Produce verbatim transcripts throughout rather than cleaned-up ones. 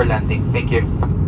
for landing. Thank you.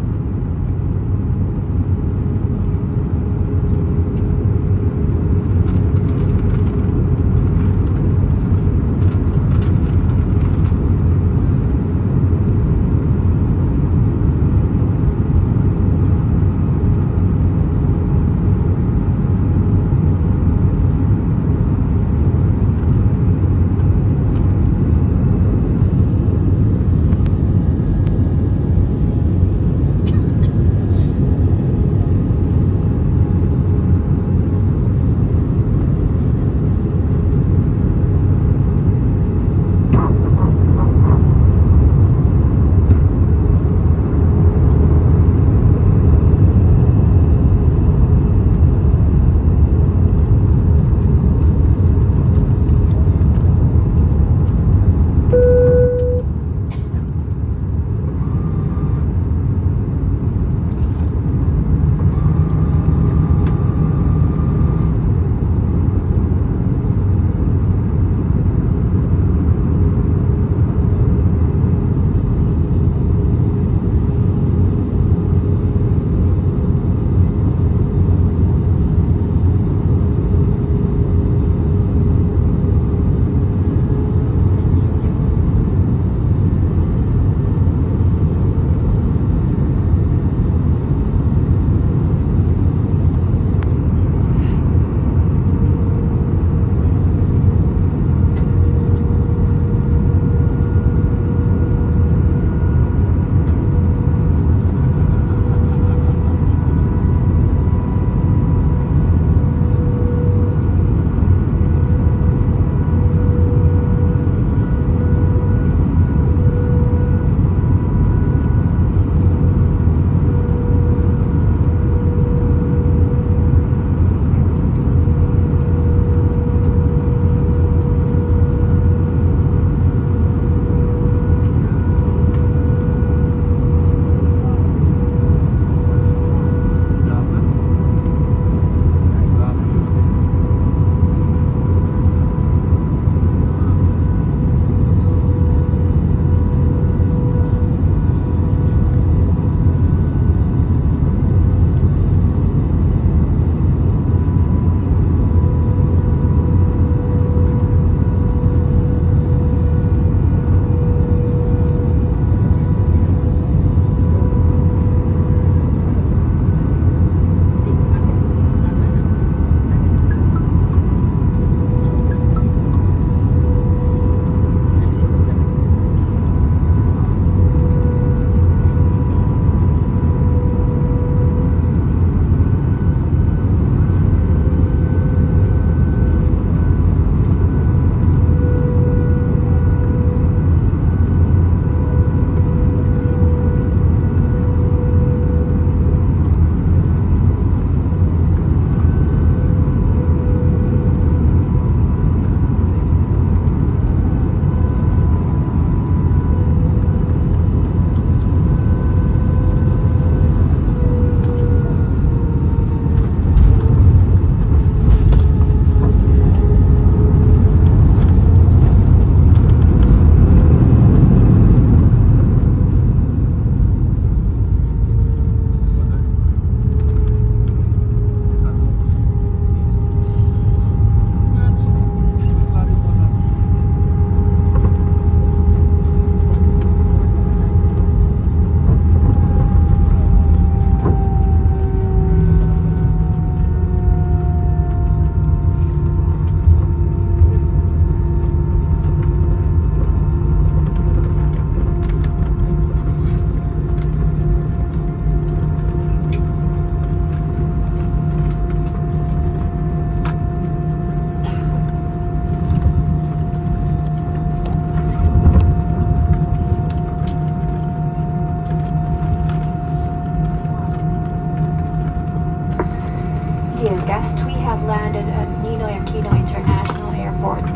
landed at Ninoy Aquino International Airport.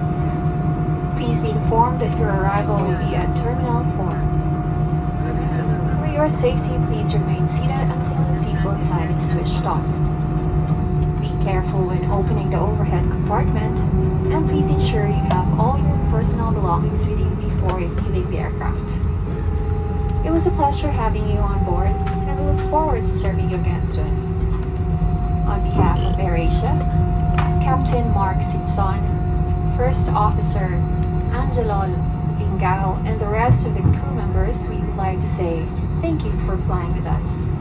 Please be informed that your arrival will be at Terminal four. For your safety, please remain seated until the seatbelt sign is switched off. Be careful when opening the overhead compartment, and please ensure you have all your personal belongings with you before leaving the aircraft. It was was a pleasure having you on board, and we look forward to serving you again soon. On behalf of AirAsia, Captain Mark Simpson, First Officer Angelo Lingao, and the rest of the crew members, we would like to say thank you for flying with us.